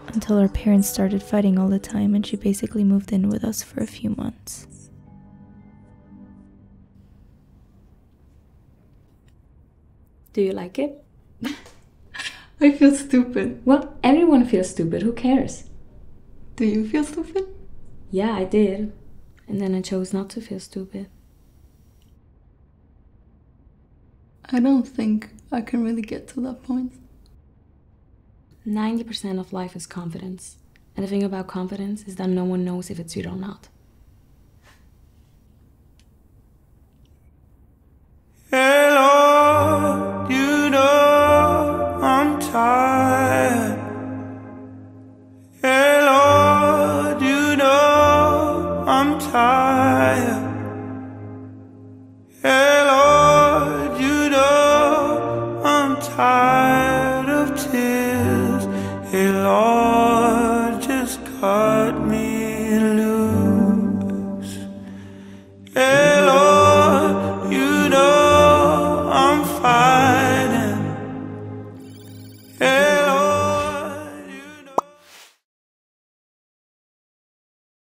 until our parents started fighting all the time and she basically moved in with us for a few months. Do you like it? I feel stupid. Well, everyone feels stupid. Who cares? Do you feel stupid? Yeah, I did. And then I chose not to feel stupid. I don't think I can really get to that point. 90% of life is confidence. And the thing about confidence is that no one knows if it's real or not. Hello, you know I'm tired. Hello, you know I'm tired. Hello, you know I'm tired of tears. Hey Lord, just cut me loose. Hey Lord, you know I'm fighting. Hey